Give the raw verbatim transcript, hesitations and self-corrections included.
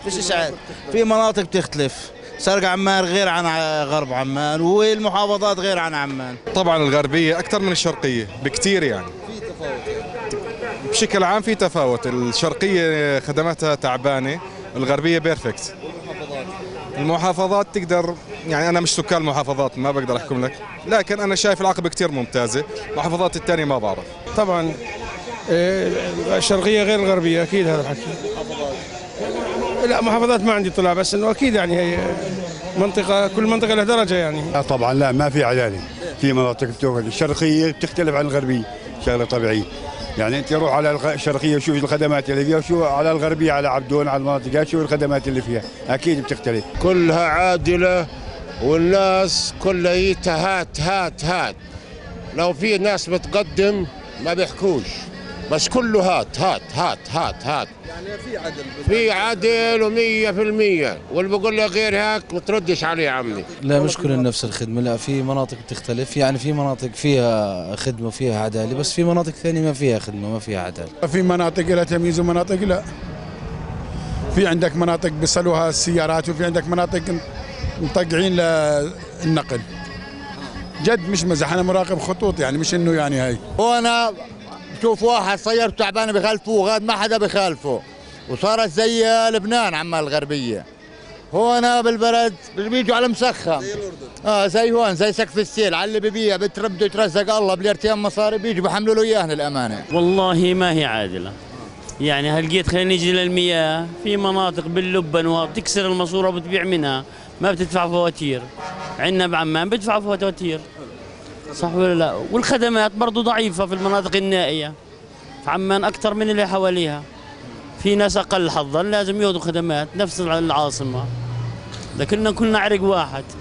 فيش اشعاع. في مناطق بتختلف، شرق عمان غير عن غرب عمان، والمحافظات غير عن عمان. طبعا الغربيه اكثر من الشرقيه بكثير يعني. في تفاوت بشكل عام في تفاوت، الشرقيه خدماتها تعبانه، الغربيه بيرفكت. المحافظات تقدر يعني، انا مش سكان المحافظات ما بقدر احكم لك، لكن انا شايف العقبه كثير ممتازه، المحافظات الثانيه ما بعرف. طبعا الشرقيه غير الغربيه اكيد هذا الحكي. لا محافظات ما عندي طلع، بس انه اكيد يعني هي منطقه، كل منطقه لها درجه يعني. لا طبعا لا، ما في عداله. في مناطق الشرقيه بتختلف عن الغربيه، شغله طبيعيه. يعني انت روح على الشرقيه وشوف الخدمات اللي فيها، وشو على الغربيه على عبدون على المناطق شوف الخدمات اللي فيها، اكيد بتختلف. كلها عادله والناس كلها هات هات هات. لو في ناس بتقدم ما بيحكوش، بس كله هات هات هات هات هات. يعني في عدل، في عدل ومية في المية، واللي بقول له غير هيك ما تردش عليه يا عمي. لا مش كل نفس الخدمة، لا في مناطق بتختلف، يعني في مناطق فيها خدمة وفيها عدالة، بس في مناطق ثانية ما فيها خدمة ما فيها عدالة. في مناطق لها تمييز ومناطق لا. في عندك مناطق بيصلوها السيارات، وفي عندك مناطق مطقعين للنقل. جد مش مزح، انا مراقب خطوط يعني، مش انه يعني هاي. وانا بشوف واحد سيارته تعبانه بخالفه، وغاد ما حدا بخالفه، وصارت زي لبنان عمان الغربيه. هون بالبلد بيجوا على مسخم زي الاردن، اه زي هون زي سقف السيل، على اللي ببيع بتربده يترزق الله بليرتين مصاري بيجوا بحملوا له اياهن الامانه. والله ما هي عادله، يعني هل جيت خلينا نيجي للمياه، في مناطق باللبن بتكسر الماسوره وبتبيع منها ما بتدفع فواتير، عندنا بعمان بدفع فواتير، صح ولا لا؟ والخدمات برضه ضعيفه في المناطق النائيه، في عمان اكثر من اللي حواليها. في ناس اقل حظا لازم ياخذوا خدمات نفس العاصمه، لكننا كلنا عرق واحد.